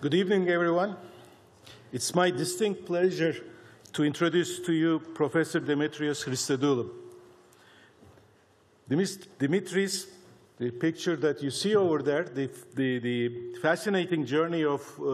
Good evening, everyone. It's my distinct pleasure to introduce to you Professor Demetrios Christodoulou. Dimitris, the picture that you see over there, the fascinating journey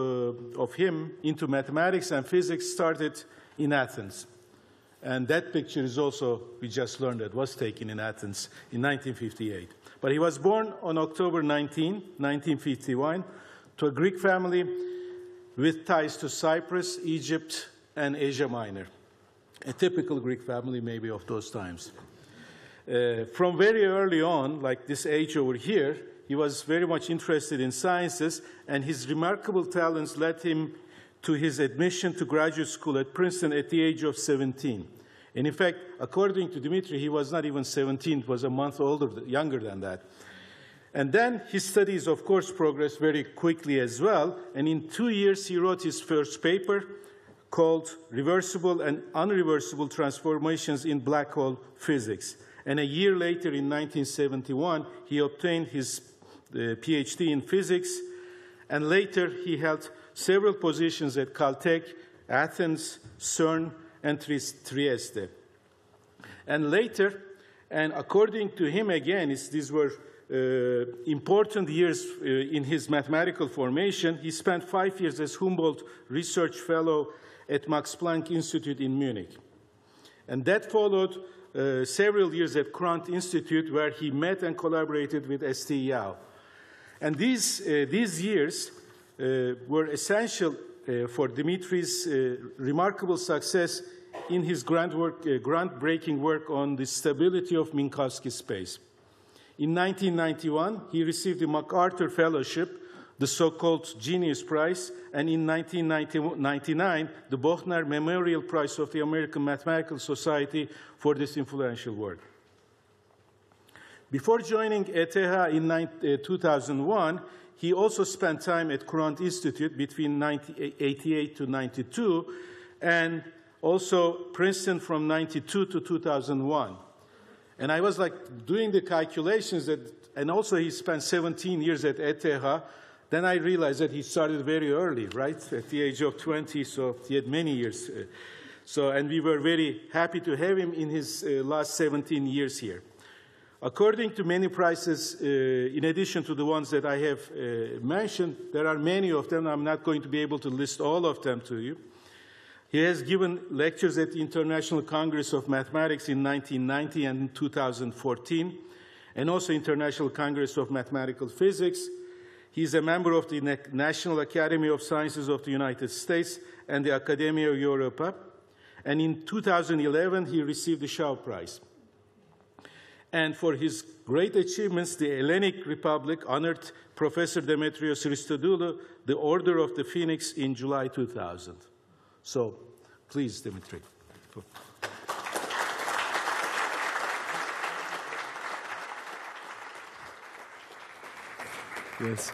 of him into mathematics and physics started in Athens. And that picture is also, we just learned that, was taken in Athens in 1958. But he was born on October 19, 1951, to a Greek family with ties to Cyprus, Egypt, and Asia Minor. A typical Greek family, maybe, of those times. From very early on, like this age over here, he was very much interested in sciences, and his remarkable talents led him to his admission to graduate school at Princeton at the age of 17. And in fact, according to Dimitri, he was not even 17, was a month younger than that. And then his studies, of course, progressed very quickly as well. And in 2 years, he wrote his first paper called Reversible and Unreversible Transformations in Black Hole Physics. And a year later, in 1971, he obtained his PhD in physics. And later, he held several positions at Caltech, Athens, CERN, and Trieste. And later, and according to him again, these were important years in his mathematical formation. He spent 5 years as Humboldt Research Fellow at Max Planck Institute in Munich. And that followed several years at Courant Institute, where he met and collaborated with S.T. Yao. And these years were essential for Dimitri's remarkable success in his groundbreaking work on the stability of Minkowski space. In 1991, he received the MacArthur Fellowship, the so-called Genius Prize, and in 1999, the Bochner Memorial Prize of the American Mathematical Society for this influential work. Before joining ETH in 2001, he also spent time at Courant Institute between 1988 to 92, and also Princeton from 92 to 2001. And I was like doing the calculations and also he spent 17 years at ETH. Then I realized that he started very early, right? At the age of 20, so he had many years. And we were very happy to have him in his last 17 years here. According to many prizes, in addition to the ones that I have mentioned, there are many of them. I'm not going to be able to list all of them to you. He has given lectures at the International Congress of Mathematics in 1990 and 2014, and also International Congress of Mathematical Physics. He is a member of the National Academy of Sciences of the United States and the Academia Europa. And in 2011, he received the Shaw Prize. And for his great achievements, the Hellenic Republic honored Professor Demetrios Christodoulou the Order of the Phoenix in July 2000. So, please, Dimitri. Yes.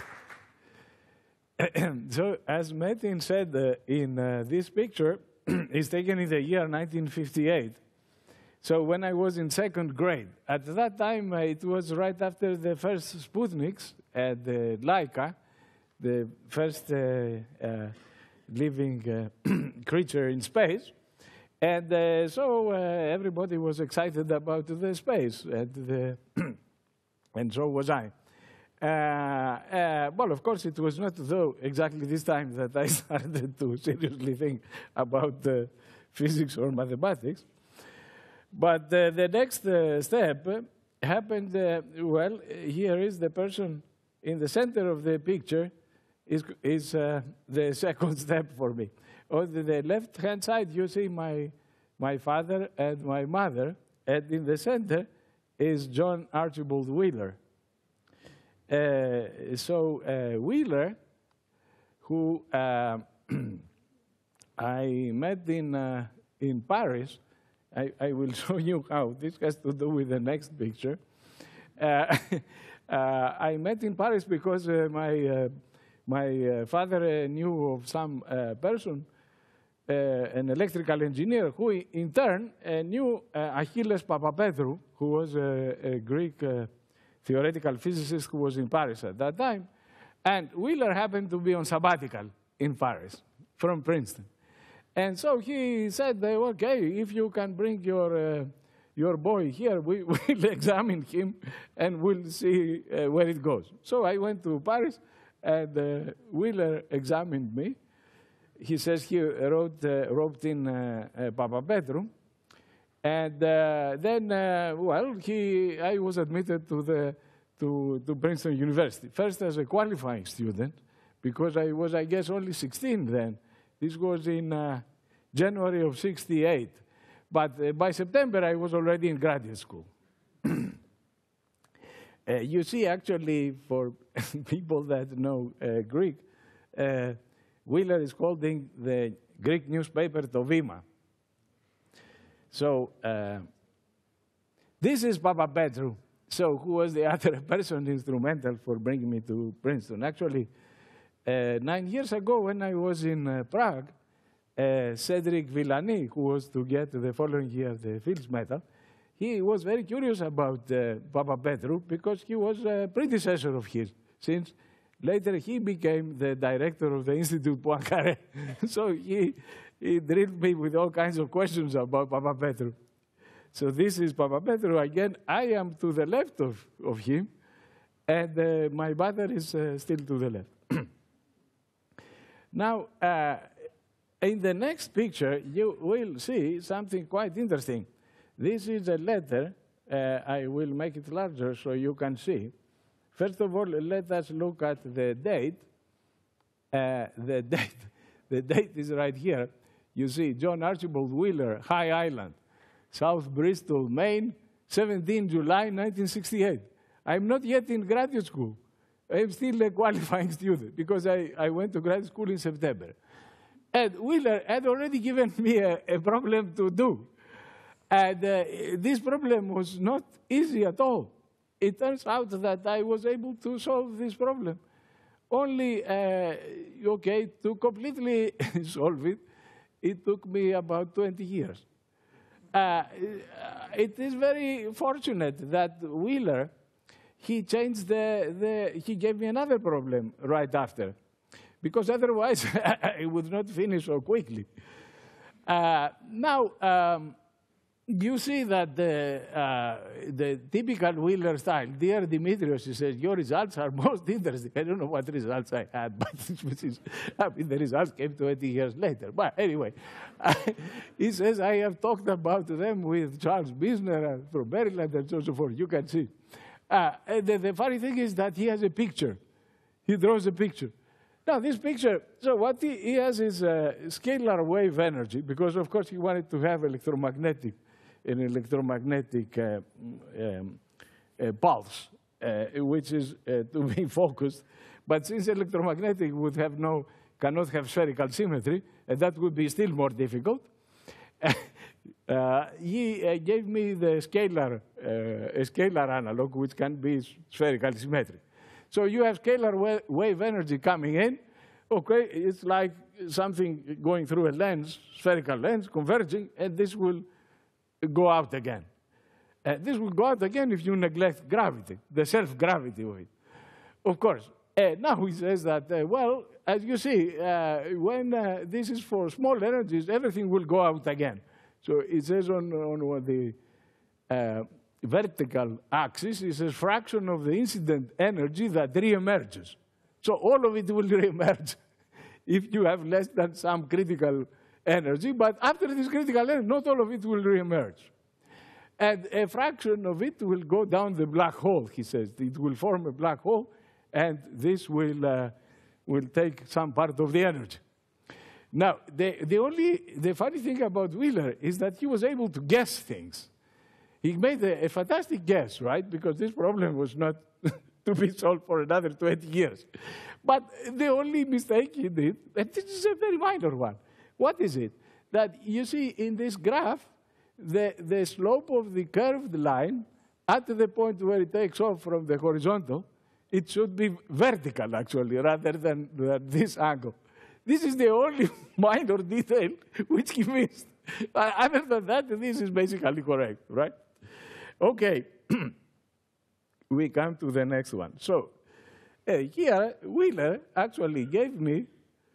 So, as Metin said, in this picture, is taken in the year 1958. So, when I was in second grade, at that time, it was right after the first Sputniks at the Laika, the first living creature in space. And so everybody was excited about the space, and so was I. Well, of course, it was not though exactly this time that I started to seriously think about physics or mathematics. But the next step happened, well, here is the person in the center of the picture is the second step for me. On the left-hand side, you see my father and my mother, and in the center is John Archibald Wheeler. Wheeler, who I met in Paris, I will show you how. This has to do with the next picture. I met in Paris because my father knew of some person, an electrical engineer, who in turn knew Achilles Papapetrou, who was a Greek theoretical physicist who was in Paris at that time. And Wheeler happened to be on sabbatical in Paris from Princeton. And so he said, okay, if you can bring your boy here, we'll examine him and we'll see where it goes. So I went to Paris, and Wheeler examined me. He says he roped in Papapetru. And then, I was admitted to Princeton University, first as a qualifying student, because I was, I guess, only 16 then. This was in January of '68. But by September, I was already in graduate school. You see, actually, for people that know Greek, Wheeler is holding the Greek newspaper Tovima. So this is Papapetru, so who was the other person instrumental for bringing me to Princeton. Actually, 9 years ago, when I was in Prague, Cedric Villani, who was to get the following year the Fields Medal, he was very curious about Papapetru because he was a predecessor of his, since later he became the director of the Institute Poincaré. So he drilled me with all kinds of questions about Papapetru. So this is Papapetru again. I am to the left of him, and my mother is still to the left. Now, in the next picture, you will see something quite interesting. This is a letter. I will make it larger so you can see. First of all, let us look at the date. The date is right here. You see, John Archibald Wheeler, High Island, South Bristol, Maine, 17 July 1968. I'm not yet in graduate school. I'm still a qualifying student because I went to graduate school in September. And Wheeler had already given me a problem to do. And this problem was not easy at all. It turns out that I was able to solve this problem. Only, to completely solve it, it took me about 20 years. It is very fortunate that Wheeler, he changed he gave me another problem right after, because otherwise I would not finish so quickly. Now, you see that the typical Wheeler style, dear Dimitrios, he says, your results are most interesting. I don't know what results I had, but the results came 20 years later. But anyway, he says, I have talked about them with Charles Bisner from Maryland and so forth. You can see. The funny thing is that he has a picture. He draws a picture. Now, this picture, so what he has is scalar wave energy, because, of course, he wanted to have an electromagnetic pulse, which is to be focused. But since electromagnetic cannot have spherical symmetry, and that would be still more difficult, he gave me the scalar analog, which can be spherical symmetric. So you have scalar wave energy coming in. Okay, it's like something going through a lens, spherical lens, converging, and this will go out again. This will go out again if you neglect gravity, the self-gravity of it. Of course, now he says that, well, as you see, when this is for small energies, everything will go out again. So it says on the vertical axis, it says fraction of the incident energy that reemerges. So all of it will reemerge if you have less than some critical energy. But after this critical energy, not all of it will reemerge. And a fraction of it will go down the black hole, he says. It will form a black hole, and this will take some part of the energy. Now, the funny thing about Wheeler is that he was able to guess things. He made a fantastic guess, right? Because this problem was not to be solved for another 20 years. But the only mistake he did, and this is a very minor one, what is it? That you see in this graph, the slope of the curved line, at the point where it takes off from the horizontal, it should be vertical, actually, rather than this angle. This is the only minor detail which he missed. Other than that, this is basically correct, right? Okay, we come to the next one. So here, Wheeler actually gave me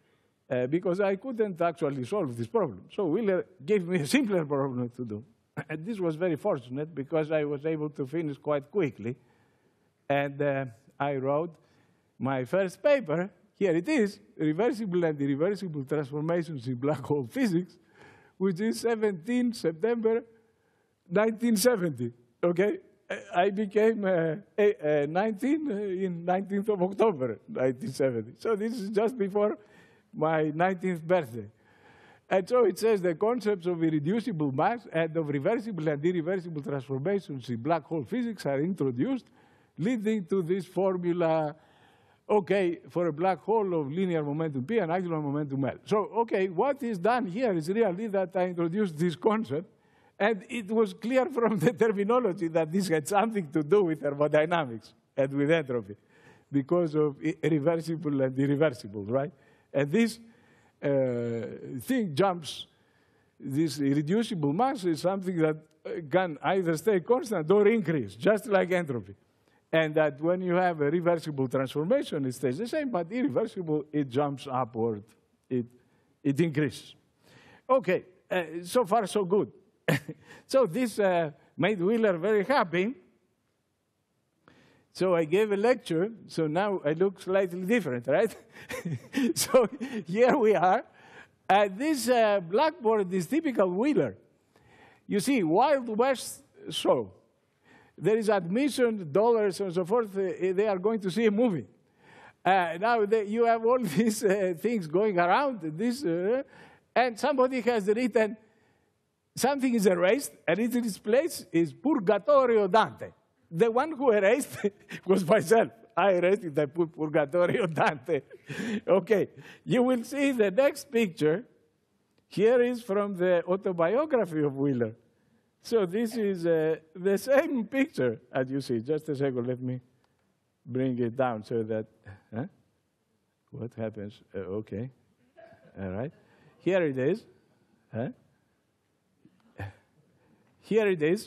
because I couldn't actually solve this problem. So Wheeler gave me a simpler problem to do. And this was very fortunate because I was able to finish quite quickly. And I wrote my first paper. Here it is, Reversible and Irreversible Transformations in Black Hole Physics, which is 17 September 1970, okay? I became 19 in 19th of October 1970. So this is just before my 19th birthday. And so it says the concepts of irreducible mass and of reversible and irreversible transformations in black hole physics are introduced, leading to this formula, okay, for a black hole of linear momentum P and angular momentum L. So, okay, what is done here is really that I introduced this concept, and it was clear from the terminology that this had something to do with thermodynamics and with entropy because of reversible and irreversible, right? And this thing jumps, this irreducible mass is something that can either stay constant or increase, just like entropy. And that when you have a reversible transformation, it stays the same, but irreversible, it jumps upward, it increases. Okay, so far so good. So this made Wheeler very happy. So I gave a lecture, so now I look slightly different, right? So here we are. This blackboard is typical Wheeler. You see, Wild West show. There is admission, dollars, and so forth. They are going to see a movie. Now you have all these things going around, and somebody has written, something is erased, and in its place is Purgatorio Dante. The one who erased was myself. I erased it, I put Purgatorio Dante. Okay, you will see the next picture. Here is from the autobiography of Wheeler. So this is the same picture as you see. Just a second, let me bring it down so that, what happens? Okay, all right. Here it is. Here it is.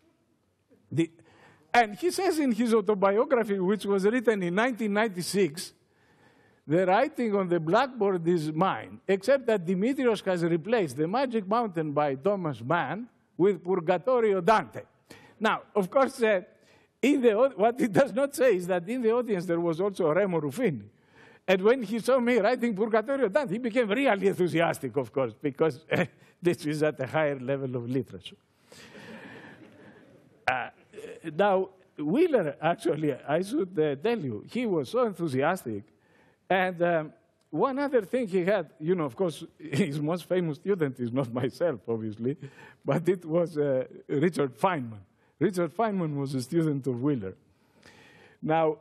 And he says in his autobiography, which was written in 1996, the writing on the blackboard is mine, except that Dimitrios has replaced The Magic Mountain by Thomas Mann with Purgatorio Dante. Now, of course, what it does not say is that in the audience there was also Remo Ruffini. And when he saw me writing Purgatorio Dante, he became really enthusiastic, of course, because this is at a higher level of literature. Now, Wheeler, actually, I should tell you, he was so enthusiastic. And one other thing he had, you know, of course, his most famous student is not myself, obviously, but it was Richard Feynman. Richard Feynman was a student of Wheeler. Now,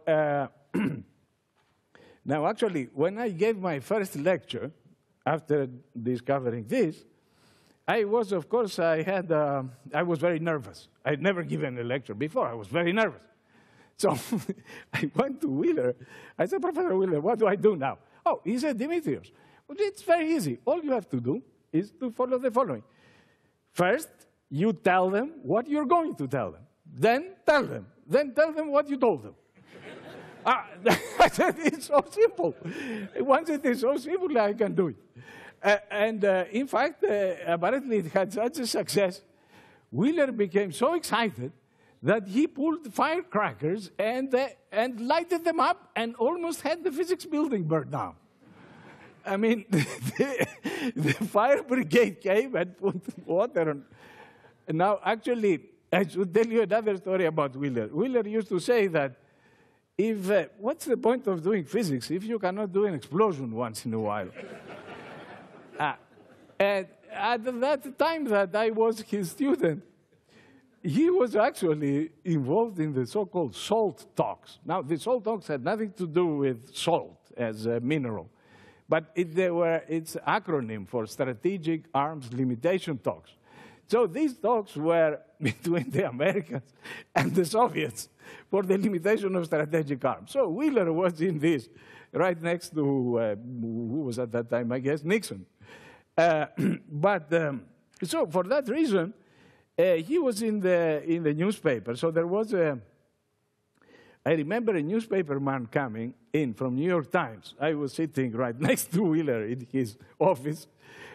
now, actually, when I gave my first lecture, after discovering this, I was, of course, I was very nervous. I'd never given a lecture before. I was very nervous. So I went to Wheeler. I said, Professor Wheeler, what do I do now? Oh, he said, Dimitrios, well, it's very easy. All you have to do is to follow the following. First, you tell them what you're going to tell them. Then tell them. Then tell them what you told them. I said, it's so simple. Once it is so simple, I can do it. In fact, apparently it had such a success, Wheeler became so excited that he pulled firecrackers and lighted them up and almost had the physics building burned down. I mean, the fire brigade came and put water on. Now, actually, I should tell you another story about Wheeler. Wheeler used to say that what's the point of doing physics if you cannot do an explosion once in a while? And at that time that I was his student, he was actually involved in the so-called SALT talks. Now, the SALT talks had nothing to do with salt as a mineral, but it's acronym for Strategic Arms Limitation Talks. So these talks were between the Americans and the Soviets for the limitation of strategic arms. So Wheeler was in this, right next to, who was at that time, I guess, Nixon. So for that reason, he was in the newspaper. So there was I remember a newspaper man coming in from New York Times. I was sitting right next to Wheeler in his office.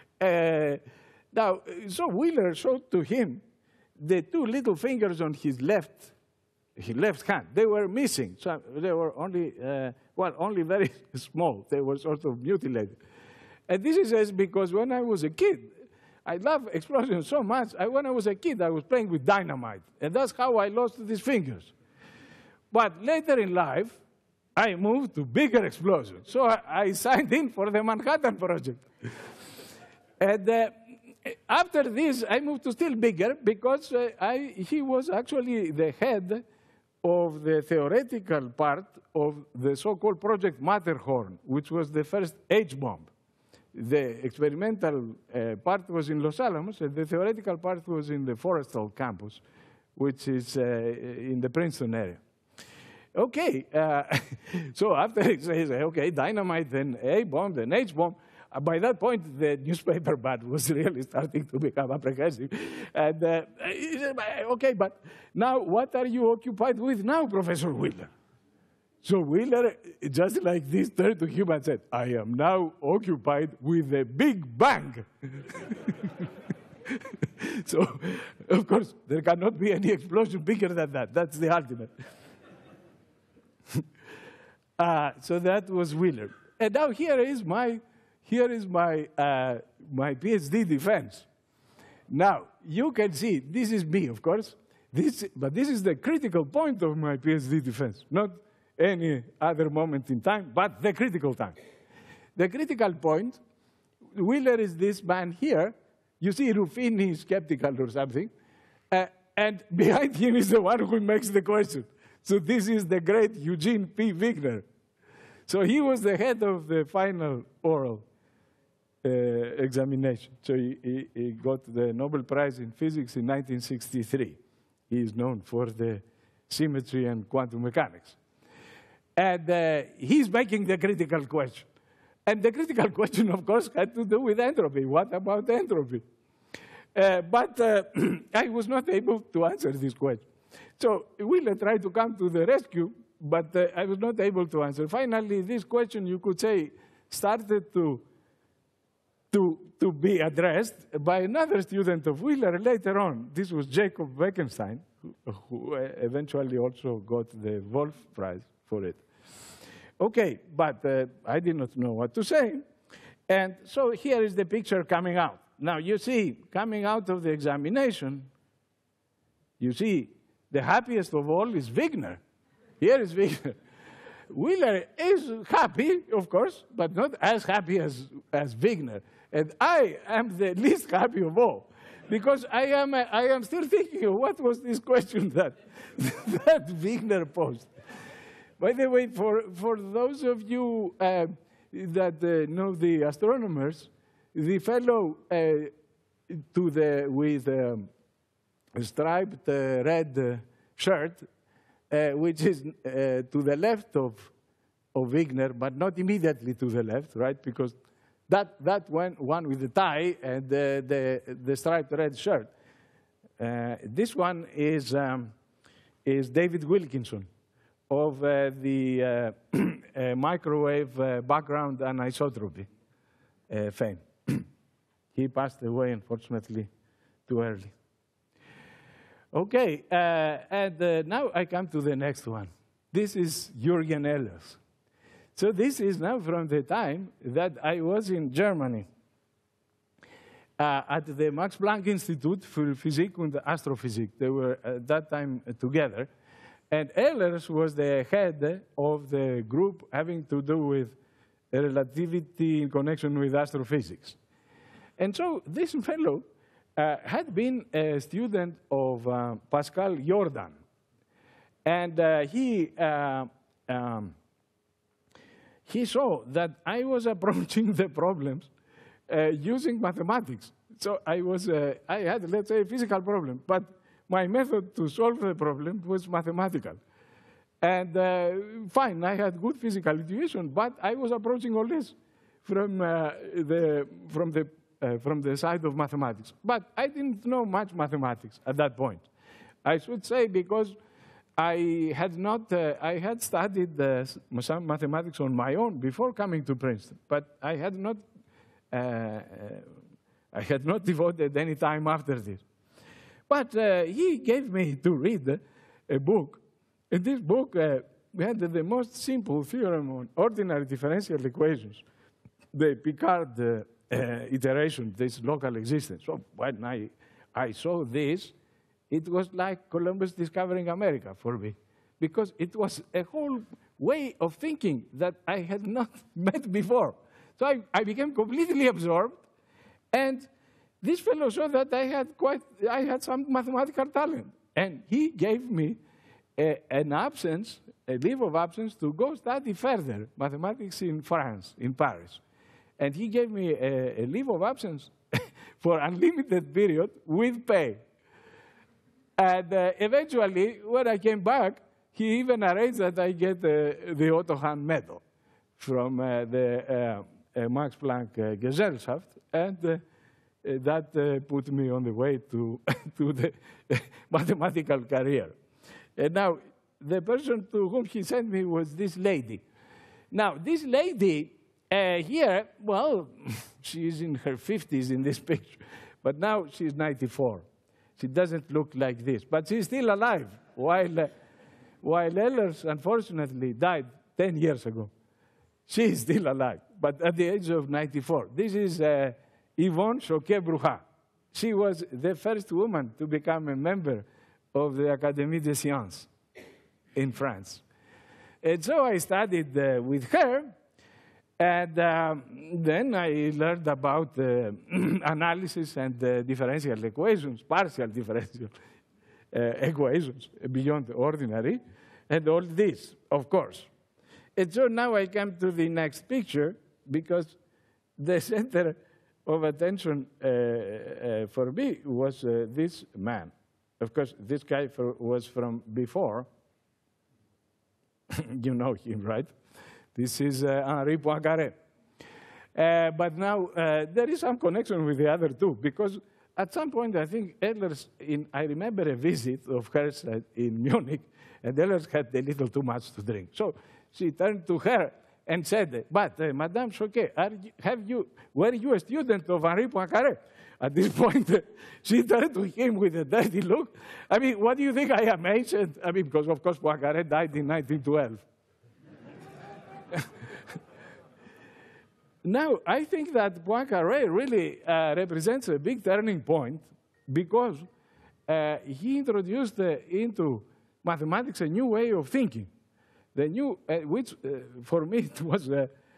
So Wheeler showed to him the two little fingers on his left hand. They were missing. So they were only, only very small. They were sort of mutilated. And this is because when I was a kid, I love explosions so much. When I was a kid, I was playing with dynamite. And that's how I lost these fingers. But later in life, I moved to bigger explosions. So I signed in for the Manhattan Project. And after this, I moved to still bigger because he was actually the head of the theoretical part of the so-called Project Matterhorn, which was the first H-bomb. The experimental part was in Los Alamos, and the theoretical part was in the Forrestal campus, which is in the Princeton area. Okay, so after it says, okay, dynamite, then A-bomb, then H-bomb, by that point, the newspaper bat was really starting to become apprehensive. And he said, okay, but now what are you occupied with now, Professor Wheeler? So Wheeler, just like this, turned to him and said, I am now occupied with the Big Bang. So, of course, there cannot be any explosion bigger than that. That's the ultimate. So that was Wheeler. And now here is my PhD defense. Now, you can see, this is me, of course, but this is the critical point of my PhD defense, not any other moment in time, but the critical time. The critical point, Wheeler is this man here. You see Ruffini is skeptical or something, and behind him is the one who makes the question. So this is the great Eugene P. Wigner. So he was the head of the final oral examination. So he got the Nobel Prize in Physics in 1963. He is known for the symmetry and quantum mechanics. And he's making the critical question. And the critical question, of course, had to do with entropy. What about entropy? But I was not able to answer this question. So Wheeler tried to come to the rescue, but I was not able to answer. Finally, this question, you could say, started to be addressed by another student of Wheeler later on. This was Jacob Bekenstein, who eventually also got the Wolf Prize for it. Okay, but I did not know what to say. And so here is the picture coming out. Now, you see, coming out of the examination, you see, the happiest of all is Wigner. Here is Wigner. Wheeler is happy, of course, but not as happy as Wigner. And I am the least happy of all, because I am still thinking of what was this question that Wigner posed. By the way, for those of you that know the astronomers, the fellow with a striped red shirt, which is to the left of Wigner, but not immediately to the left, right? Because that one with the tie and the striped red shirt. This one is David Wilkinson of the microwave background anisotropy fame. He passed away, unfortunately, too early. Okay, and now I come to the next one. This is Jürgen Ehlers. So this is now from the time that I was in Germany at the Max Planck Institute für Physik und Astrophysik. They were at that time together. And Ehlers was the head of the group having to do with relativity in connection with astrophysics. And so this fellow had been a student of Pascal Jordan. And he saw that I was approaching the problems using mathematics. So I had, let's say, a physical problem, but my method to solve the problem was mathematical. And fine, I had good physical intuition, but I was approaching all this from the side of mathematics. But I didn't know much mathematics at that point. I should say because I had studied some mathematics on my own before coming to Princeton, but I had not devoted any time after this. But he gave me to read a book. In this book, we had the most simple theorem on ordinary differential equations, the Picard iteration, this local existence. So when I saw this, it was like Columbus discovering America for me, because it was a whole way of thinking that I had not met before. So I became completely absorbed, and this fellow saw that I had some mathematical talent, and he gave me a leave of absence to go study further mathematics in France, in Paris. And he gave me a leave of absence for unlimited period with pay. And eventually, when I came back, he even arranged that I get the Otto Hahn medal from the Max Planck Gesellschaft, and that put me on the way to the mathematical career. And now, the person to whom he sent me was this lady. Now, this lady here, well, she's in her 50s in this picture, but now she's 94. She doesn't look like this, but she's still alive, while Ehlers, unfortunately, died 10 years ago. She is still alive, but at the age of 94. This is Yvonne Choquet-Bruhat. She was the first woman to become a member of the Académie des Sciences in France. And so I studied with her, and then I learned about analysis and differential equations, partial differential equations beyond the ordinary, and all this, of course. And so now I come to the next picture, because the center of attention for me was this man. Of course, this guy was from before. You know him, right? This is Henri Poincaré. But now there is some connection with the other two, because at some point, I think Ehlers, I remember a visit of hers in Munich, and Ehlers had a little too much to drink. So she turned to her and said, but Madame Choquet, were you a student of Henri Poincaré? At this point, she turned to him with a dirty look. I mean, what do you think I am, ancient? I mean, because of course Poincaré died in 1912. Now, I think that Poincaré really represents a big turning point, because he introduced into mathematics a new way of thinking. The new, which for me it was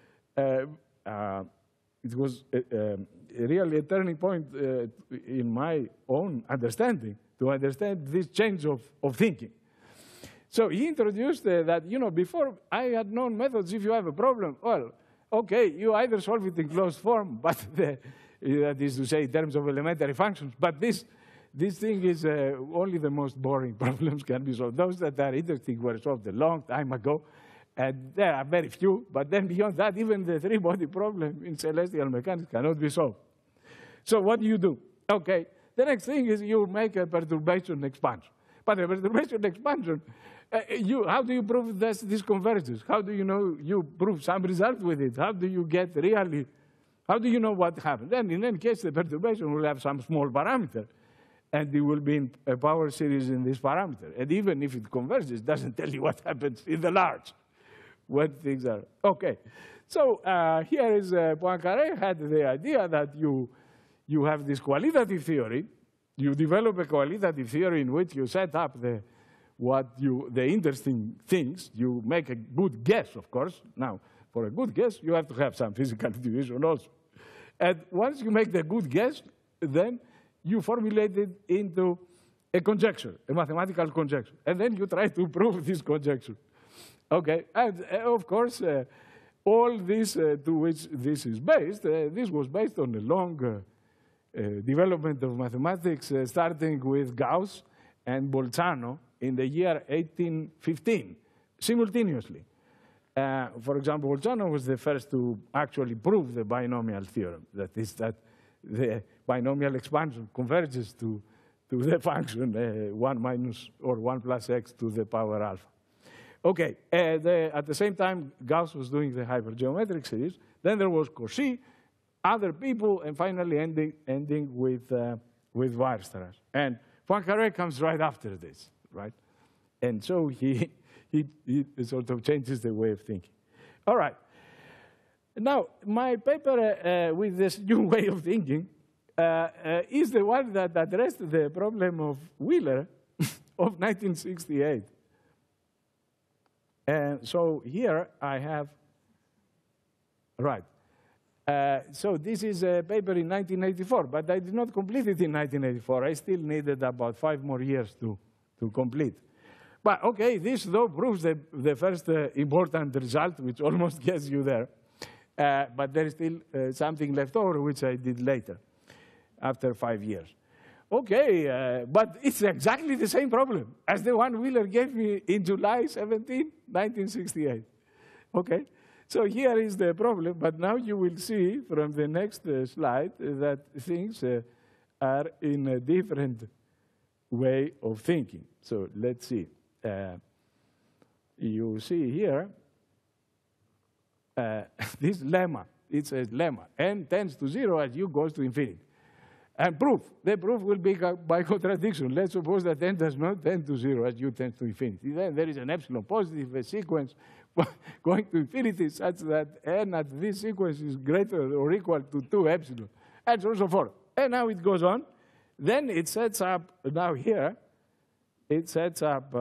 really a turning point in my own understanding, to understand this change of thinking. So he introduced that, before I had known methods, if you have a problem, well, okay, you either solve it in closed form, but that is to say in terms of elementary functions, but this thing is only the most boring problems can be solved. Those that are interesting were solved a long time ago, and there are very few, but then beyond that, even the three-body problem in celestial mechanics cannot be solved. So what do you do? Okay, the next thing is you make a perturbation expansion. But a perturbation expansion, how do you prove this converges? How do you know you prove some result with it? How do you get really, how do you know what happened? Then in any case, the perturbation will have some small parameter, and it will be in a power series in this parameter. And even if it converges, it doesn't tell you what happens in the large, when things are. Okay, so here is Poincaré had the idea that you have this qualitative theory. You develop a qualitative theory in which you set up the interesting things. You make a good guess, of course. Now, for a good guess, you have to have some physical intuition also. And once you make the good guess, then you formulate it into a conjecture, a mathematical conjecture. And then you try to prove this conjecture. Okay, and of course, all this to which this is based, this was based on a long development of mathematics, starting with Gauss and Bolzano in the year 1815, simultaneously. For example, Bolzano was the first to actually prove the binomial theorem, that is, that the binomial expansion converges to to the function 1 minus or 1 plus x to the power alpha. Okay, at the same time, Gauss was doing the hypergeometric series. Then there was Cauchy, other people, and finally ending with Weierstrass. And Poincaré comes right after this, right? And so he sort of changes the way of thinking. All right. Now, my paper with this new way of thinking is the one that addressed the problem of Wheeler of 1968. And so here I have, right. So this is a paper in 1984, but I did not complete it in 1984. I still needed about 5 more years to complete. But okay, this though proves the first important result, which almost gets you there. But there is still something left over, which I did later, after 5 years. Okay, but it's exactly the same problem as the one Wheeler gave me in July 17, 1968. Okay, so here is the problem, but now you will see from the next slide that things are in a different way of thinking. So let's see. You see here this lemma. It's a lemma. N tends to 0 as u goes to infinity. And proof. The proof will be by contradiction. Let's suppose that n does not tend to 0 as u tends to infinity. Then there is an epsilon positive, a sequence going to infinity such that n at this sequence is greater or equal to 2 epsilon, and so on and so forth. And now it goes on. Then it sets up, now here, it sets up,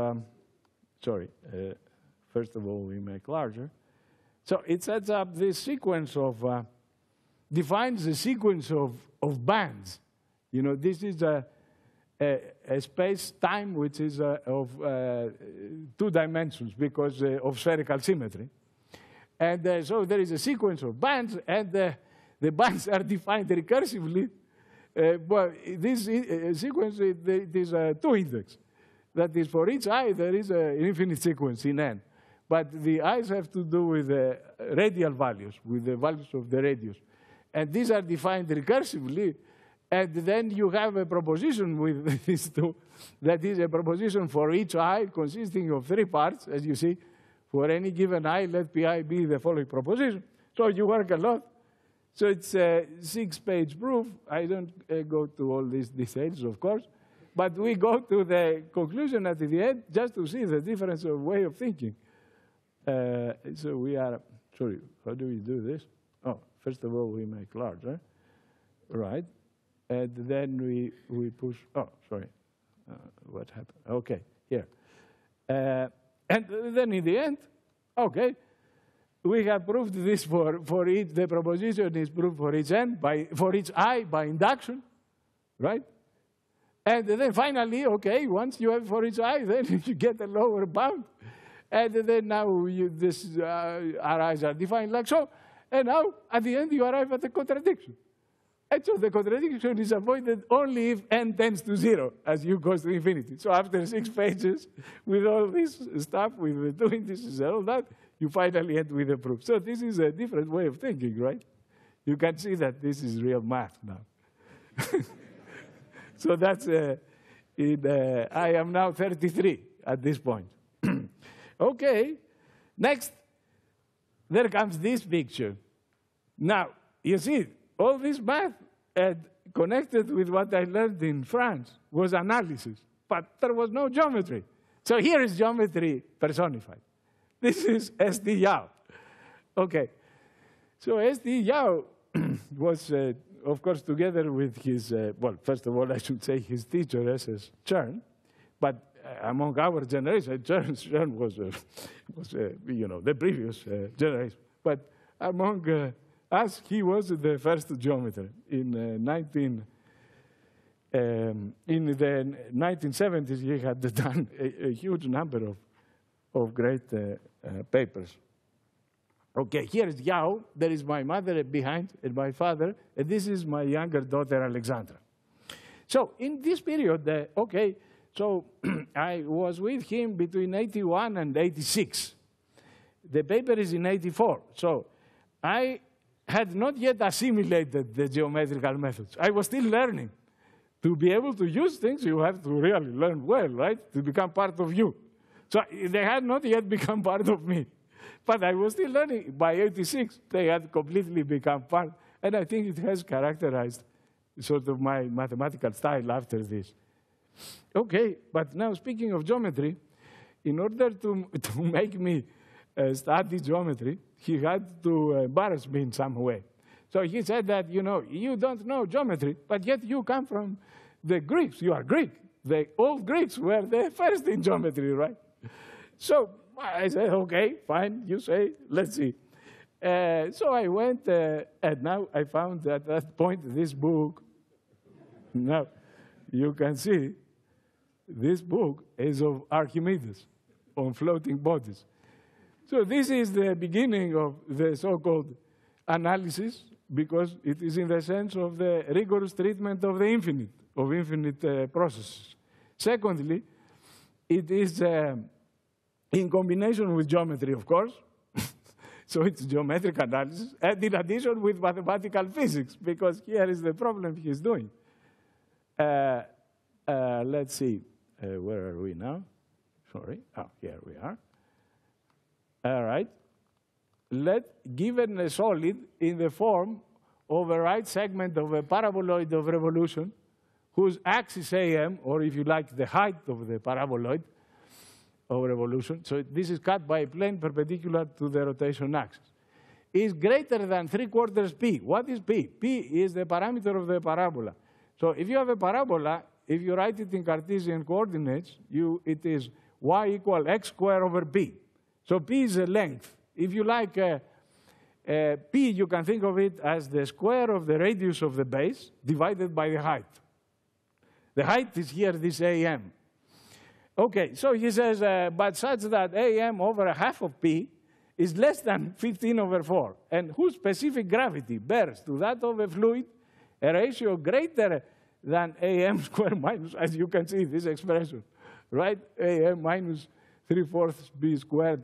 first of all, we make larger. So it sets up this sequence of, defines a sequence of bands. You know, this is a space-time which is of 2 dimensions because of spherical symmetry. And so there is a sequence of bands, and the bands are defined recursively. Well, this sequence it is a 2-index. That is, for each eye, there is an infinite sequence in n. But the i's have to do with the radial values, with the values of the radius. And these are defined recursively. And then you have a proposition with these 2. That is a proposition for each eye consisting of 3 parts, as you see. For any given eye, let pi be the following proposition. So you work a lot. So it's a 6-page proof. I don't go to all these details, of course. But we go to the conclusion at the end just to see the difference of way of thinking. So we are, sorry, how do we do this? Oh, first of all, we make larger, right? And then we push, oh, sorry, what happened? Okay, here. And then in the end, okay, we have proved this for each, the proposition is proved for each n, for each I by induction, right? And then finally, okay, once you have for each I, then you get a lower bound. And then now our eyes are defined like so. And now, at the end, you arrive at a contradiction. And so the contradiction is avoided only if n tends to 0 as u goes to infinity. So after 6 pages, with all this stuff, with the 2 indices and all that, you finally end with a proof. So this is a different way of thinking, right? You can see that this is real math now. So that's, I am now 33 at this point. Okay, next, there comes this picture. Now, you see, all this math connected with what I learned in France was analysis, but there was no geometry. So here is geometry personified. This is S.D. Yao. Okay, so S.D. Yao was, of course, together with his, well, first of all, I should say his teacher, S.S. Chern, but among our generation, Chern was you know, the previous generation. But among us, he was the first geometer in in the 1970s. He had done a huge number of great papers. Okay, here is Yao. There is my mother behind, and my father, and this is my younger daughter, Alexandra. So in this period, okay, so I was with him between 81 and 86. The paper is in 84. So I had not yet assimilated the geometrical methods. I was still learning. to be able to use things, you have to really learn well, right? To become part of you. So they had not yet become part of me. But I was still learning. By 86, they had completely become part. And I think it has characterized sort of my mathematical style after this. Okay, but now speaking of geometry, in order to make me study geometry, he had to embarrass me in some way. So he said that, you know, you don't know geometry, but yet you come from the Greeks. You are Greek. The old Greeks were the first in geometry, right? So I said, okay, fine, you say, let's see. So I went, and now I found at that point this book. Now, you can see this book is of Archimedes on floating bodies. So this is the beginning of the so-called analysis, because it is in the sense of the rigorous treatment of the infinite processes. Secondly, it is in combination with geometry, of course. So it's geometric analysis, and in addition with mathematical physics, because here is the problem he's doing. Let's see, where are we now? Sorry, here we are. All right. Given a solid in the form of a right segment of a paraboloid of revolution, whose axis AM, or if you like, the height of the paraboloid of revolution, so this is cut by a plane perpendicular to the rotation axis, is greater than 3/4 p. What is p? P is the parameter of the parabola. So if you have a parabola, if you write it in Cartesian coordinates, it is y equal x squared over p. So p is a length. If you like p, you can think of it as the square of the radius of the base divided by the height. The height is here, this AM. Okay, so he says, but such that AM over a half of p is less than 15/4, and whose specific gravity bears to that of a fluid a ratio greater than AM squared minus, as you can see, this expression, right? AM minus 3/4 b squared.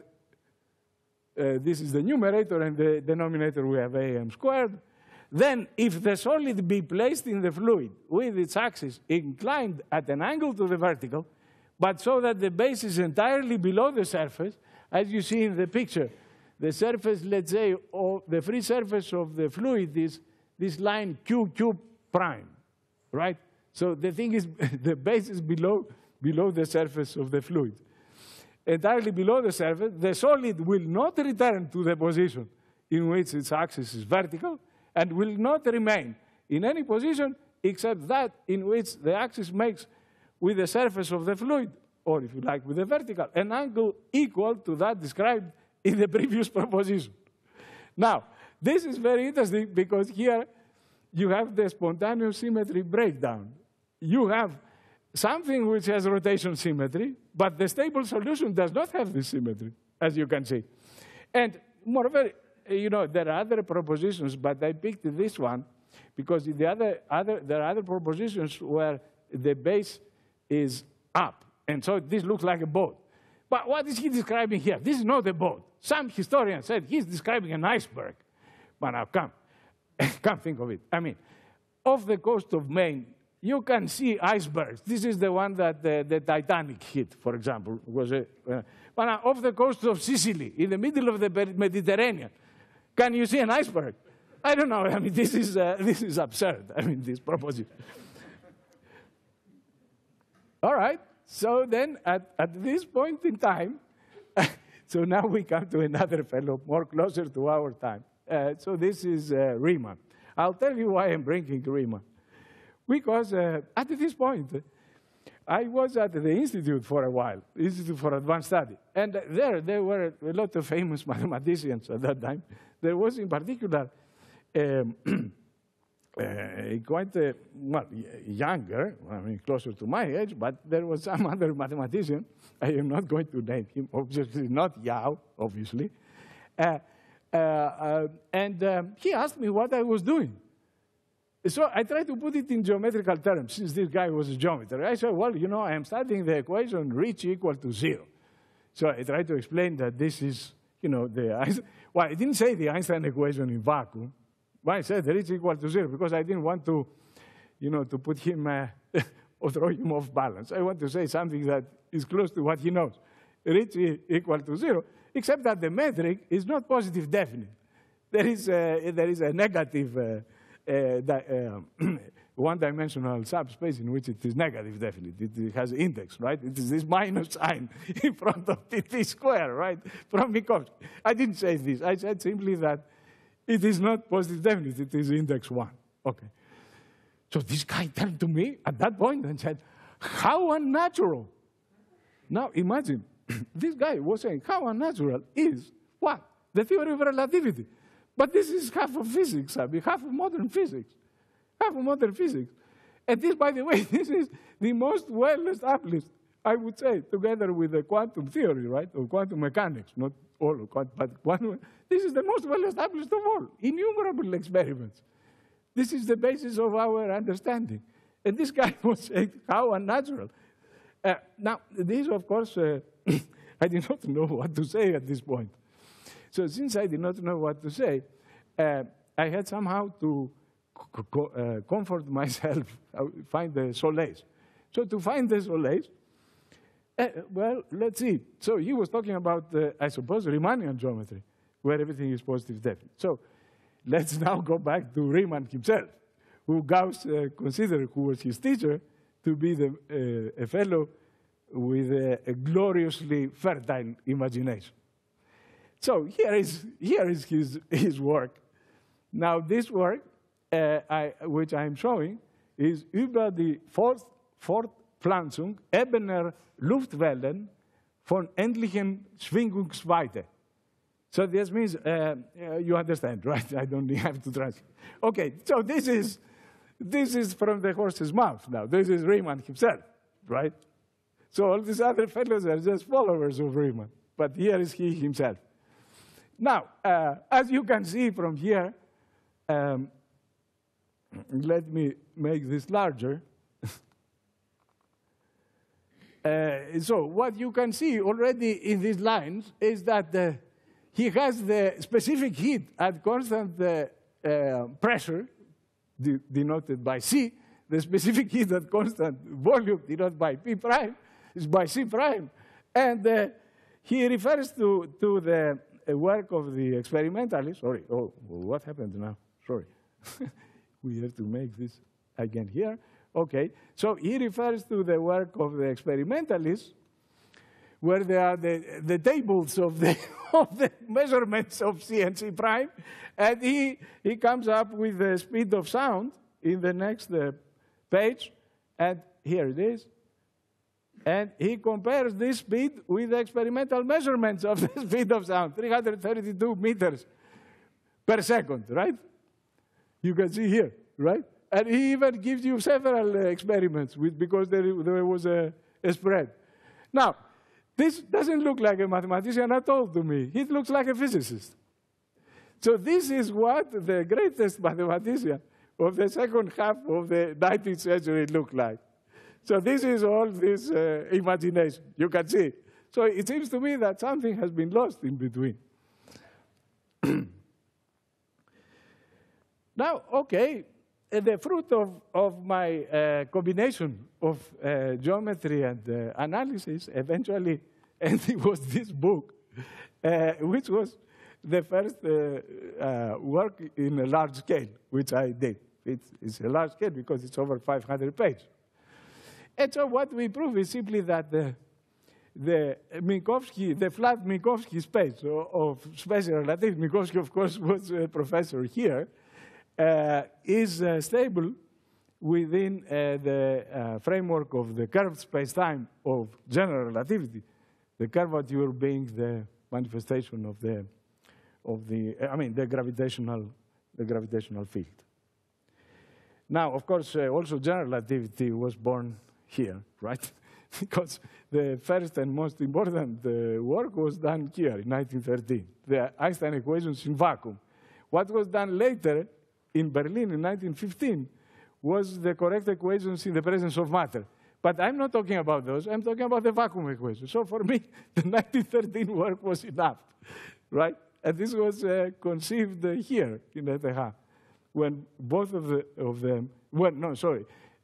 This is the numerator, and the denominator we have AM squared. Then, if the solid be placed in the fluid with its axis inclined at an angle to the vertical, but so that the base is entirely below the surface, as you see in the picture, the surface, let's say, or the free surface of the fluid is this line QQ prime, right? So the thing is, the base is below the surface of the fluid. Entirely below the surface, the solid will not return to the position in which its axis is vertical, and will not remain in any position except that in which the axis makes with the surface of the fluid, or if you like, with the vertical, an angle equal to that described in the previous proposition. Now, this is very interesting because here you have the spontaneous symmetry breakdown. You have something which has rotation symmetry, but the stable solution does not have this symmetry, as you can see. And moreover, you know, there are other propositions, but I picked this one because there are other propositions where the base is up. And so this looks like a boat. But what is he describing here? This is not a boat. Some historian said he's describing an iceberg. But now come think of it. I mean, off the coast of Maine, you can see icebergs. This is the one that the Titanic hit, for example. But now off the coast of Sicily, in the middle of the Mediterranean, can you see an iceberg? I don't know. I mean, this is absurd. I mean, this proposition. All right. So then, at this point in time, so now we come to another fellow, more closer to our time. So this is Riemann. I'll tell you why I'm bringing Riemann. Because at this point, I was at the Institute for a while, Institute for Advanced Study. And there were a lot of famous mathematicians at that time. There was in particular quite well, younger, I mean, closer to my age, but there was some other mathematician. I am not going to name him, obviously not Yao, obviously. And he asked me what I was doing. So I tried to put it in geometrical terms, since this guy was a geometer. I said, well, you know, I am studying the equation reach equal to 0. So I tried to explain that this is, you know, well, I didn't say the Einstein equation in vacuum. But I said reach equal to 0 because I didn't want to, you know, to put him or throw him off balance. I want to say something that is close to what he knows. Ricci equal to 0, except that the metric is not positive definite. There is a negative one-dimensional subspace in which it is negative definite. It has index, right? It is this minus sign in front of tt square, right, from Minkowski. I didn't say this. I said simply that it is not positive definite. It is index 1. Okay. So this guy turned to me at that point and said, how unnatural. Now imagine, this guy was saying, how unnatural is what? The theory of relativity. But this is half of physics, I mean, half of modern physics. Half of modern physics. And this, by the way, this is the most well-established, I would say, together with the quantum theory, right, or quantum mechanics, not all of quantum, but quantum. This is the most well-established of all, innumerable experiments. This is the basis of our understanding. And this guy was saying, how unnatural. Now, this, of course, I did not know what to say at this point. So since I did not know what to say, I had somehow to comfort myself, find the solace. So to find the solace, well, let's see. So he was talking about, I suppose, Riemannian geometry, where everything is positive definite. So let's now go back to Riemann himself, who Gauss considered, who was his teacher, to be a fellow with a gloriously fertile imagination. So here is his work. Now this work, which I'm showing, is über die Fortpflanzung ebener Luftwellen von endlichen Schwingungsweite. So this means, you understand, right? I don't have to translate. Okay, so this is from the horse's mouth now. This is Riemann himself, right? So all these other fellows are just followers of Riemann, but here is he himself. Now, as you can see from here, let me make this larger. So what you can see already in these lines is that he has the specific heat at constant pressure, denoted by C. The specific heat at constant volume, denoted by P prime, is by C prime. And he refers to the work of the experimentalist. Sorry, oh, what happened now? Sorry. We have to make this again here. Okay, so he refers to the work of the experimentalists, where there are the tables of the, of the measurements of C and C prime, and he comes up with the speed of sound in the next page, and here it is. And he compares this speed with the experimental measurements of the speed of sound, 332 meters per second, right? You can see here, right? And he even gives you several experiments because there was a spread. Now, this doesn't look like a mathematician at all to me. It looks like a physicist. So this is what the greatest mathematician of the second half of the 19th century looked like. So this is all this imagination. You can see. So it seems to me that something has been lost in between. Now, okay, the fruit of my combination of geometry and analysis eventually, and it was this book, which was the first work in a large scale, which I did. It's a large scale because it's over 500 pages. And so what we prove is simply that the flat Minkowski space of special relativity, Minkowski, of course, was a professor here, is stable within the framework of the curved space-time of general relativity, the curvature being the manifestation of the gravitational field. Now, of course, also general relativity was born here, right? Because the first and most important work was done here in 1913, the Einstein equations in vacuum. What was done later in Berlin in 1915 was the correct equations in the presence of matter. But I'm not talking about those. I'm talking about the vacuum equations. So for me, the 1913 work was enough, right? And this was conceived here in ETH, when both of them, well, no, sorry,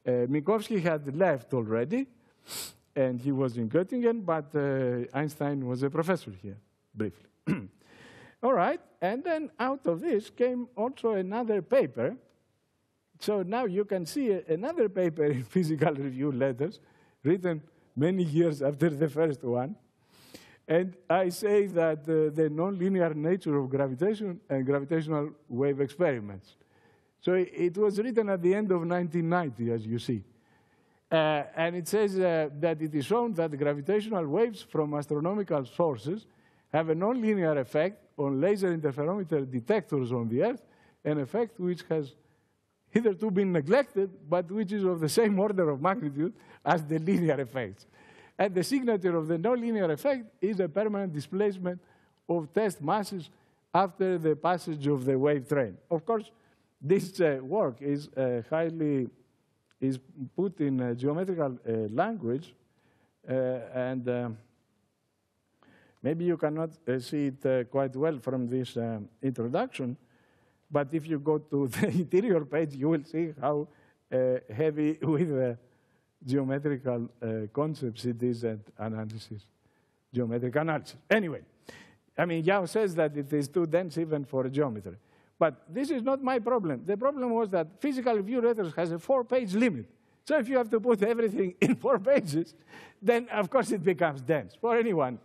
Minkowski had left already, and he was in Göttingen, but Einstein was a professor here, briefly. All right, and then out of this came also another paper. So now you can see another paper in Physical Review Letters, written many years after the first one. And I say that the nonlinear nature of gravitation and gravitational wave experiments. So it was written at the end of 1990, as you see. And it says that it is shown that gravitational waves from astronomical sources have a nonlinear effect on laser interferometer detectors on the Earth, an effect which has hitherto been neglected, but which is of the same order of magnitude as the linear effects. And the signature of the nonlinear effect is a permanent displacement of test masses after the passage of the wave train. Of course, this work is put in geometrical language, and maybe you cannot see it quite well from this introduction, but if you go to the interior page, you will see how heavy with geometrical concepts it is at analysis, geometric analysis. Anyway, I mean, Yao says that it is too dense even for geometry. But this is not my problem. The problem was that Physical Review Letters has a 4-page limit. So if you have to put everything in 4 pages, then of course it becomes dense for anyone.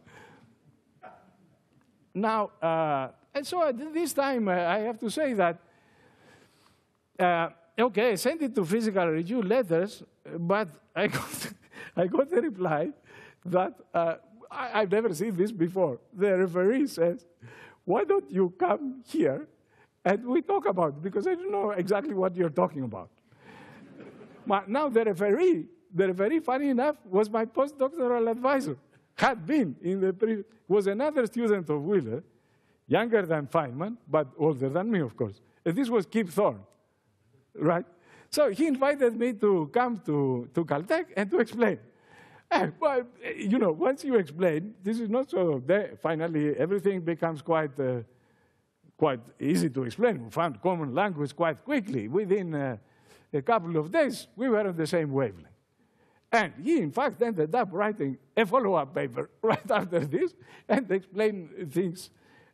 Now, and so at this time, I have to say that, okay, I sent it to Physical Review Letters, but I got a reply that I've never seen this before. The referee says, why don't you come here and we talk about it, because I don't know exactly what you're talking about. But now the referee, funny enough, was my postdoctoral advisor. Had been in the was another student of Wheeler, younger than Feynman, but older than me, of course. And this was Kip Thorne, right? So he invited me to come to Caltech and to explain. But, you know, once you explain, this is not so, finally everything becomes quite easy to explain. We found common language quite quickly. Within a couple of days, we were on the same wavelength. And he, in fact, ended up writing a follow-up paper right after this and explained things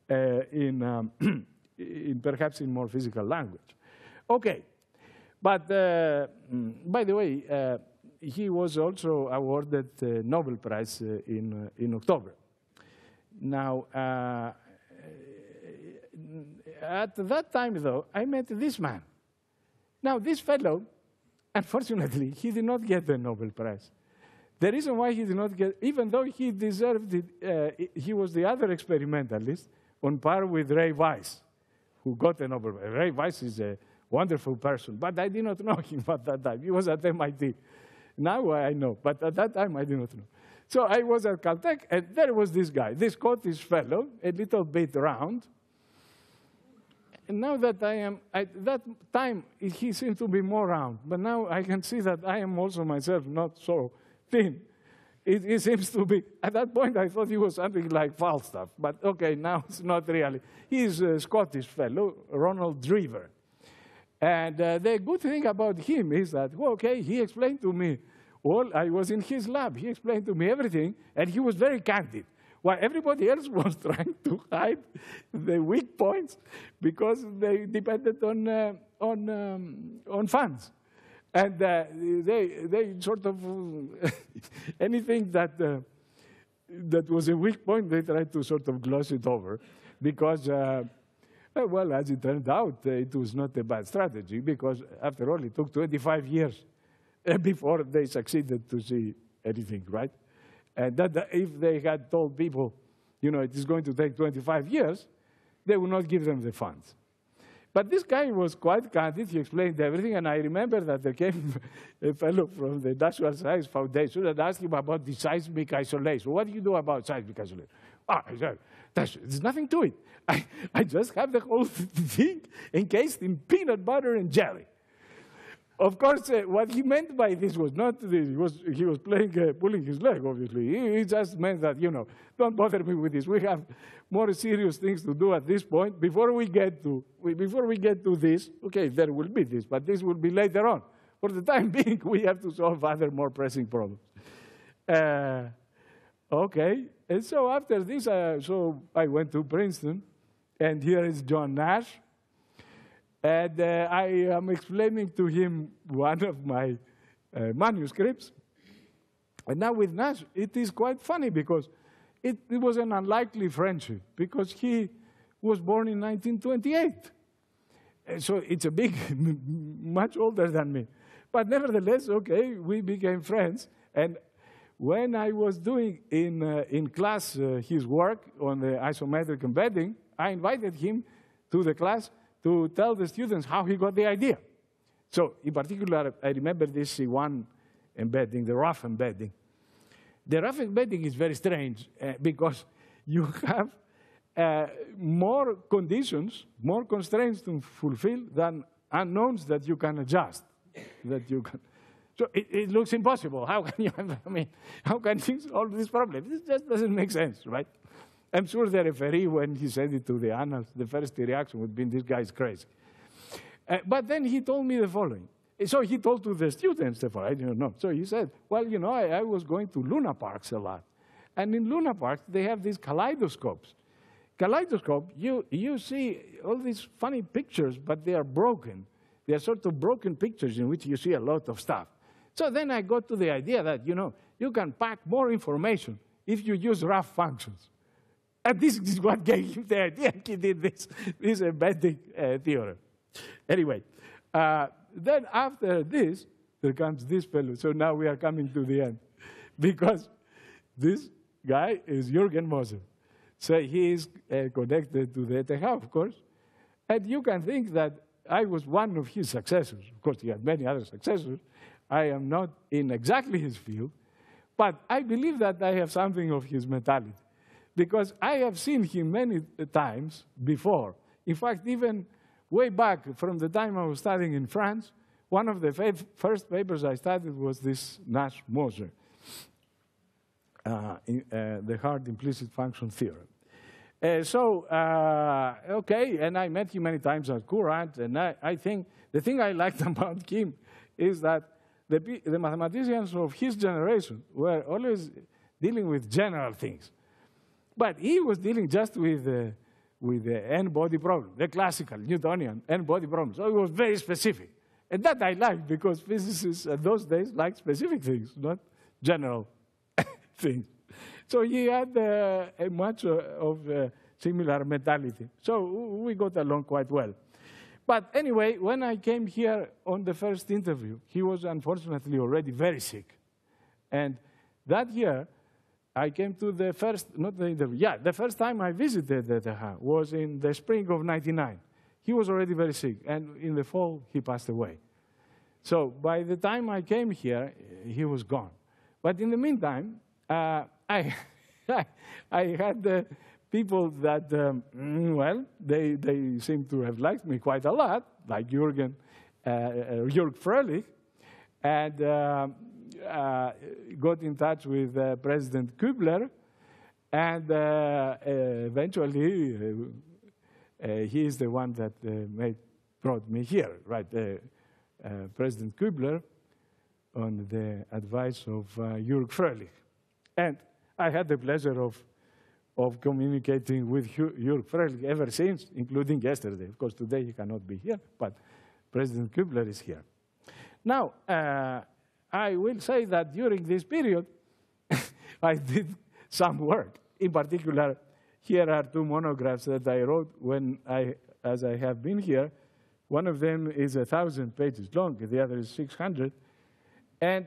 perhaps in more physical language. Okay, but by the way, he was also awarded the Nobel Prize in October. Now, at that time, though, I met this man. Now, this fellow, unfortunately, he did not get the Nobel Prize. The reason why he did not get, even though he deserved it, he was the other experimentalist on par with Ray Weiss, who got the Nobel Prize. Ray Weiss is a wonderful person, but I did not know him at that time. He was at MIT. Now I know, but at that time I did not know. So I was at Caltech, and there was this guy, this Scottish fellow, a little bit round. And now that I am, at that time, he seemed to be more round. But now I can see that I am also myself not so thin. It seems to be, at that point I thought he was something like Falstaff. But okay, now it's not really. He's a Scottish fellow, Ronald Drever. And the good thing about him is that, well, okay, he explained to me, well, I was in his lab. He explained to me everything, and he was very candid. While everybody else was trying to hide the weak points because they depended on funds. And they sort of, anything that was a weak point, they tried to sort of gloss it over. Because, well, as it turned out, it was not a bad strategy, because after all, it took 25 years before they succeeded to see anything, right? And that if they had told people, you know, it is going to take 25 years, they would not give them the funds. But this guy was quite candid. He explained everything. And I remember that there came a fellow from the National Science Foundation and asked him about the seismic isolation. What do you do about seismic isolation? I said, there's nothing to it. I just have the whole thing encased in peanut butter and jelly. Of course, what he meant by this was not this. He was playing, pulling his leg, obviously. He just meant that, you know, don't bother me with this. We have more serious things to do at this point. Before we get to this, okay, there will be this, but this will be later on. for the time being, we have to solve other more pressing problems. Okay, and so after this, so I went to Princeton, and here is John Nash. And I am explaining to him one of my manuscripts. And now with Nash, it is quite funny because it was an unlikely friendship because he was born in 1928. And so it's a big, much older than me. But nevertheless, okay, we became friends. And when I was doing in class his work on the isometric embedding, I invited him to the class to tell the students how he got the idea. So in particular, I remember this C1 embedding, the rough embedding. The rough embedding is very strange because you have more conditions, more constraints to fulfill than unknowns that you can adjust, So it looks impossible. How can you have, how can you solve this problem? This just doesn't make sense, right? I'm sure the referee, when he said it to the annals, the first reaction would be, this guy is crazy. But then he told me the following. So he told to the students the following, I didn't know. So he said, well, I was going to Luna Parks a lot. And in Luna Parks, they have these kaleidoscopes. Kaleidoscope, you see all these funny pictures, but they are broken. They are sort of broken pictures in which you see a lot of stuff. So then I got to the idea that, you can pack more information if you use rough functions. And this is what gave him the idea. He did this embedding theorem. Anyway, then after this, there comes this fellow. So now we are coming to the end. Because this guy is Jürgen Moser. So he is connected to the ETH, of course. And you can think that I was one of his successors. Of course, he had many other successors. I am not in exactly his field. But I believe that I have something of his mentality. Because I have seen him many times before. In fact, even way back from the time I was studying in France, one of the first papers I studied was this Nash-Moser, the hard implicit function theorem. Okay, and I met him many times at Courant, and I think the thing I liked about him is that the mathematicians of his generation were always dealing with general things. But he was dealing just with the n-body problem, the classical Newtonian n-body problem. So it was very specific. And that I liked because physicists at those days liked specific things, not general things. So he had a much of similar mentality. So we got along quite well. But anyway, when I came here on the first interview, he was unfortunately already very sick. And that year, I came to the first, not the interview, yeah, the first time I visited the ETH was in the spring of '99. He was already very sick, and in the fall, he passed away. So by the time I came here, he was gone. But in the meantime, I had people that, well, they seem to have liked me quite a lot, like Jürg Fröhlich, and got in touch with President Kübler, and eventually he is the one that brought me here, right? President Kübler, on the advice of Jürg Fröhlich. And I had the pleasure of communicating with Jürg Fröhlich ever since, including yesterday. Of course, today he cannot be here, but President Kübler is here. Now, I will say that during this period, I did some work. In particular, here are two monographs that I wrote as I have been here. One of them is 1,000 pages long, the other is 600. And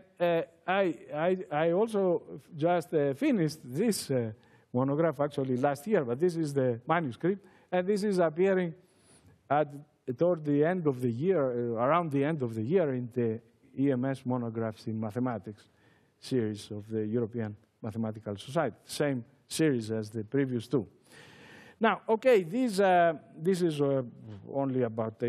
I also just finished this monograph actually last year, but this is the manuscript, and this is appearing toward the end of the year, around the end of the year in the EMS monographs in mathematics series of the European Mathematical Society, same series as the previous two. Now, okay, this is only about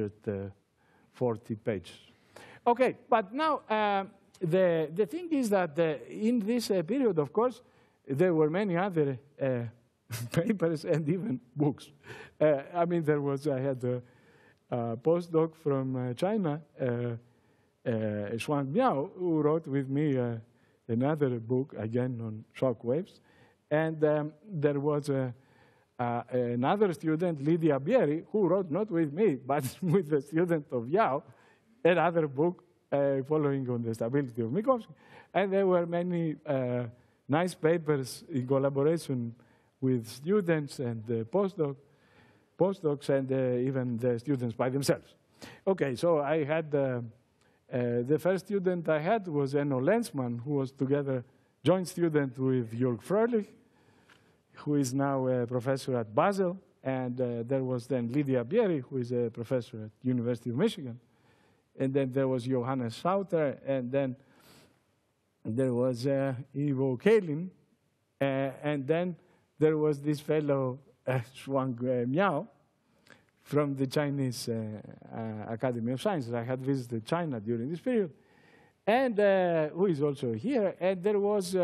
840 pages. Okay, but now the thing is that in this period, of course, there were many other papers and even books. I mean, I had a postdoc from China, Shuang Miao, who wrote with me another book, again on shock waves. And there was another student, Lydia Bieri, who wrote not with me, but with the student of Yao, another book following on the stability of Minkowski. And there were many nice papers in collaboration with students and postdocs and even the students by themselves. Okay, so I had the first student I had was Enno Lenzmann, who was together joint student with Jörg Fröhlich, who is now a professor at Basel, and there was then Lydia Bieri, who is a professor at University of Michigan, and then there was Johannes Sauter, and then there was Ivo Kalin, and then there was this fellow Shuang Miao from the Chinese Academy of Sciences. I had visited China during this period, and who is also here. And there was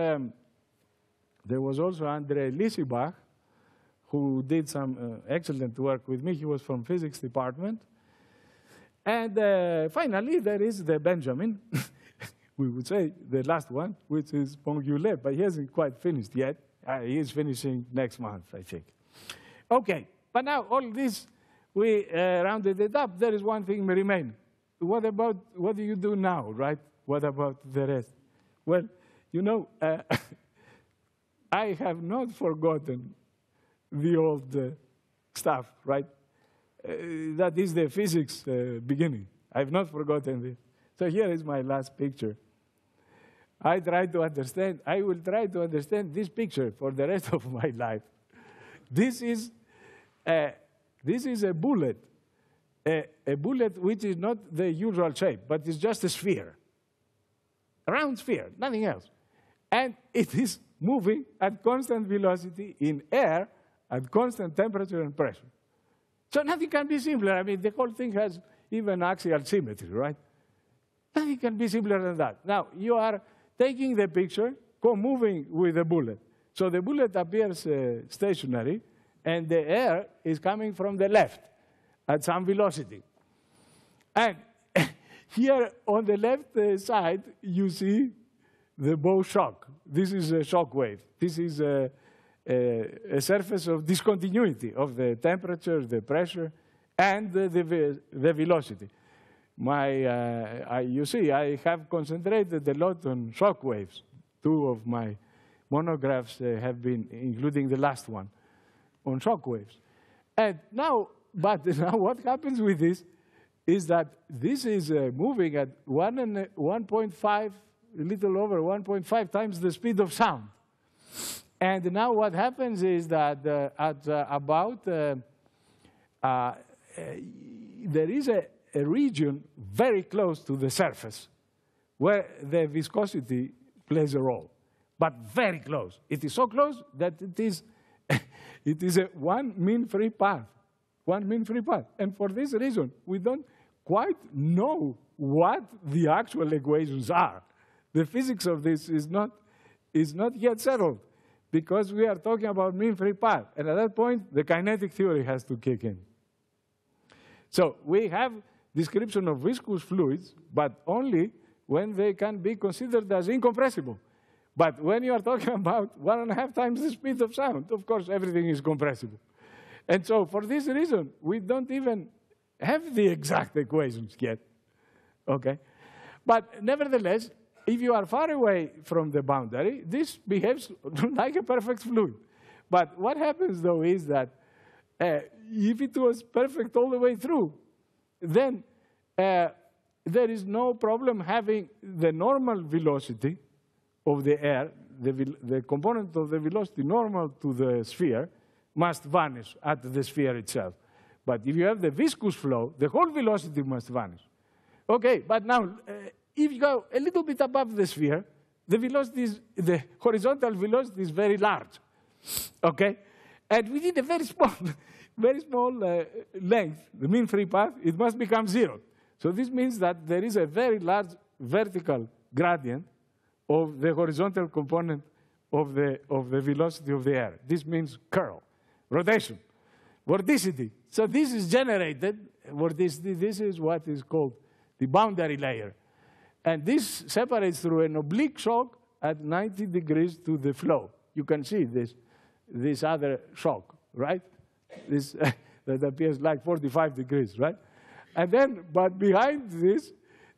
also Andre Liesibach, who did some excellent work with me. He was from physics department. And finally, there is the Benjamin, we would say, the last one, which is Pengyu, but he hasn't quite finished yet. He is finishing next month, I think. Okay, but now all this, we rounded it up. There is one thing remaining. What do you do now, right? What about the rest? Well, you know, I have not forgotten the old stuff, right? That is the physics beginning. I've not forgotten this. So here is my last picture. I will try to understand this picture for the rest of my life. This is a bullet, a bullet which is not the usual shape, but it's just a sphere, a round sphere, nothing else. And it is moving at constant velocity in air at constant temperature and pressure. So nothing can be simpler. I mean, the whole thing has even axial symmetry, right? Nothing can be simpler than that. Now, you are taking the picture, moving with the bullet. So the bullet appears stationary, and the air is coming from the left at some velocity. And here on the left side, you see the bow shock. This is a shock wave. This is a surface of discontinuity of the temperature, the pressure, and the velocity. You see, I have concentrated a lot on shock waves. Two of my monographs have been, including the last one, on shock waves. And now, but now what happens with this is that this is moving at 1.5, a little over 1.5 times the speed of sound. And now what happens is that at about, there is a region very close to the surface where the viscosity plays a role, but very close. It is so close that it is a one mean free path, And for this reason, we don't quite know what the actual equations are. The physics of this is not yet settled, because we are talking about mean free path. And at that point, the kinetic theory has to kick in. So we have description of viscous fluids, but only when they can be considered as incompressible. But when you are talking about 1.5 times the speed of sound, of course, everything is compressible. And so for this reason, we don't even have the exact equations yet. Okay? But nevertheless, if you are far away from the boundary, this behaves like a perfect fluid. But what happens, though, is that if it was perfect all the way through, then there is no problem having the normal velocity of the air, the component of the velocity normal to the sphere, must vanish at the sphere itself. But if you have the viscous flow, the whole velocity must vanish. Okay, but now, if you go a little bit above the sphere, the horizontal velocity is very large. Okay? And within a very small length, the mean free path, it must become 0. So this means that there is a very large vertical gradient of the horizontal component of the velocity of the air. This means curl, rotation, vorticity. So this is generated, this is what is called the boundary layer. And this separates through an oblique shock at 90 degrees to the flow. You can see this other shock, right? This that appears like 45 degrees, right? And then, but behind this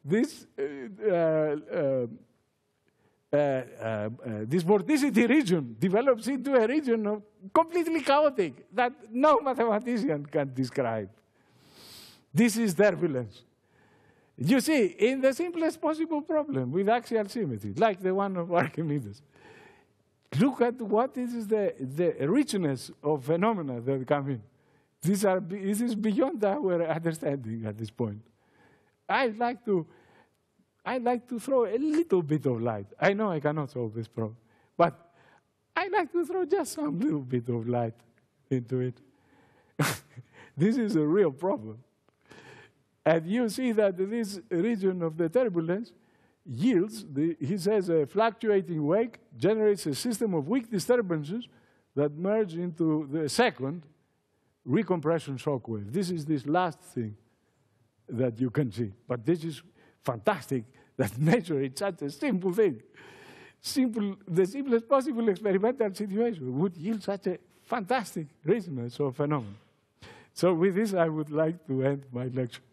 vorticity region develops into a region of completely chaotic that no mathematician can describe. This is turbulence. You see, in the simplest possible problem with axial symmetry, like the one of Archimedes, look at what is the richness of phenomena that come in. This is beyond our understanding at this point. I'd like to throw a little bit of light. I know I cannot solve this problem, but I'd like to throw just some little bit of light into it. This is a real problem. And you see that this region of the turbulence yields, he says, a fluctuating wake generates a system of weak disturbances that merge into the second recompression shock wave. This is this last thing that you can see. But this is fantastic that nature is such a simple thing. The simplest possible experimental situation would yield such a fantastic richness of phenomena. So with this, I would like to end my lecture.